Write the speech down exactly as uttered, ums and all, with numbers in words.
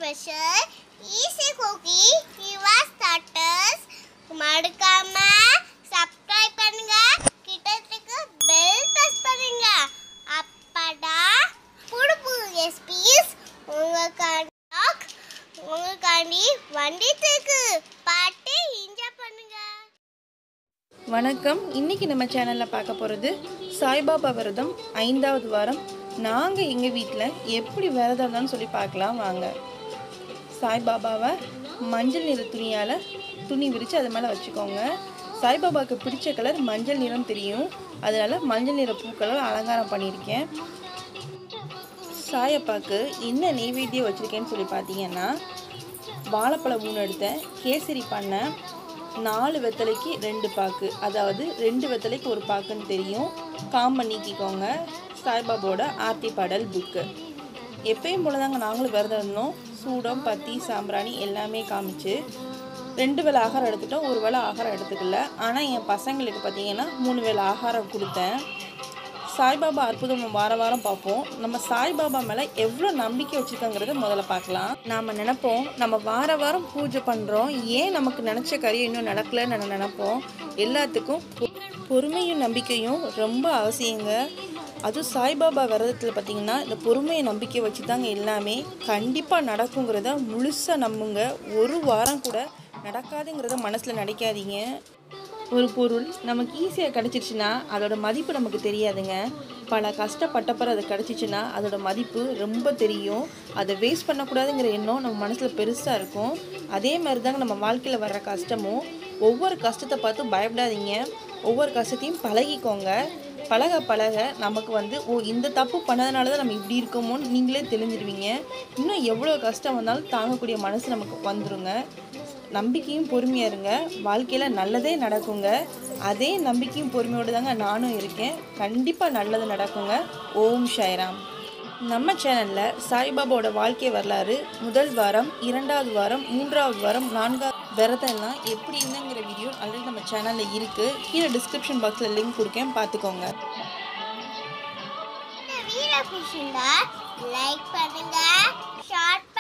special easy cookie Eva starters மறக்காம subscribe பண்ணுங்க கிட்டத்துக்கு bell press பண்ணுங்க அப்பதான் புது புது recipes உங்களுக்காக உங்களுக்காண்டி வந்துட்டுருக்கு பாட்டு என்ஜாய் பண்ணுங்க. வணக்கம். இன்றைக்கி நம்ம சேனலில் பார்க்க போகிறது சாய்பாபா விரதம் ஐந்தாவது வாரம். நாங்கள் எங்கள் வீட்டில் எப்படி விரதம்னு சொல்லி பார்க்கலாம் வாங்க. சாய்பாபாவை மஞ்சள் நிற துணியால் துணி விரித்து அது மேலே வச்சுக்கோங்க. சாய்பாபாவுக்கு பிடிச்ச கலர் மஞ்சள் நிறம் தெரியும், அதனால் மஞ்சள் நிற பூக்களால் அலங்காரம் பண்ணியிருக்கேன். சாயப்பாக்கு என்ன நெய்வேத்தியம் வச்சுருக்கேன்னு சொல்லி பார்த்தீங்கன்னா, வாழைப்பழம் மூணு எடுத்தேன், கேசரி பண்ணேன், நாலு வெத்தலைக்கு ரெண்டு பாக்கு, அதாவது ரெண்டு வெத்தலைக்கு ஒரு பாக்குன்னு தெரியும், காம்பை நீக்கிக்கோங்க. சாய்பாபாவோட ஆர்த்தி பாடல் புக்கு எப்பயும் போல தாங்க நாங்களும் விரதம் இருந்தோம். சூடம் பத்தி சாம்பிராணி எல்லாமே காமிச்சு ரெண்டு வேளை ஆகாரம் எடுத்துட்டோம், ஒரு வேளை ஆகாரம் எடுத்துக்கல. ஆனால் என் பசங்களுக்கு பார்த்தீங்கன்னா மூணு வேளை ஆகாரம் கொடுத்தேன். சாய்பாபா அற்புதம் வார வாரம் பார்ப்போம். நம்ம சாய்பாபா மேலே எவ்வளோ நம்பிக்கை வச்சுருக்கோங்கிறத முதல்ல பார்க்கலாம். நாம் நினைப்போம் நம்ம வார வாரம் பூஜை பண்ணுறோம், ஏன் நமக்கு நினச்ச காரியம் இன்னும் நடக்கலைன்னு நம்ம நினைப்போம். எல்லாத்துக்கும் பொறுமையும் நம்பிக்கையும் ரொம்ப அவசியங்க. அதுவும் சாய்பாபா விரதத்தில் பார்த்திங்கன்னா இந்த பொறுமையை நம்பிக்கை வச்சு தாங்க எல்லாமே கண்டிப்பாக நடக்குங்கிறத முழுசாக நம்புங்க. ஒரு வாரம் கூட நடக்காதுங்கிறத மனசில் நினைக்காதீங்க. ஒரு பொருள் நமக்கு ஈஸியாக கிடச்சிருச்சுன்னா அதோட மதிப்பு நமக்கு தெரியாதுங்க. பல கஷ்டப்பட்டப்பறம் அது கிடச்சிச்சின்னா அதோட மதிப்பு ரொம்ப தெரியும். அதை வேஸ்ட் பண்ணக்கூடாதுங்கிற எண்ணம் நம்ம மனசில் பெருசாக இருக்கும். அதே மாதிரி தாங்க நம்ம வாழ்க்கையில் வர்ற கஷ்டமும். ஒவ்வொரு கஷ்டத்தை பார்த்து பயப்படாதீங்க, ஒவ்வொரு கஷ்டத்தையும் பழகிக்கோங்க. பழக பழக நமக்கு வந்து ஓ இந்த தப்பு பண்ணதுனால தான் நம்ம இப்படி இருக்கோமோன்னு நீங்களே தெரிஞ்சிடுவீங்க. இன்னும் எவ்வளோ கஷ்டம் வந்தாலும் தாங்கக்கூடிய மனசு நமக்கு வந்துடுங்க. நம்பிக்கையும் பொறுமையாக இருங்க, வாழ்க்கையில் நல்லதே நடக்குங்க. அதே நம்பிக்கையும் பொறுமையோடு தாங்க நானும் இருக்கேன். கண்டிப்பாக நல்லது நடக்குங்க. ஓம் சாய்ராம். நம்ம சேனலில் சாய்பாபாவோட வாழ்க்கை வரலாறு முதல் வாரம், இரண்டாவது வாரம், மூன்றாவது வாரம், நான்காவது விரதம் எல்லாம் எப்படி இருந்துங்கிற வீடியோ ஆல்ரெடி நம்ம சேனலில் இருக்குது. கீழே டிஸ்கிரிப்ஷன் பாக்ஸில் லிங்க் கொடுக்கேன், பார்த்துக்கோங்க. இந்த வீடியோ பிடிச்சிருந்தா லைக் பண்ணுங்க, ஷேர்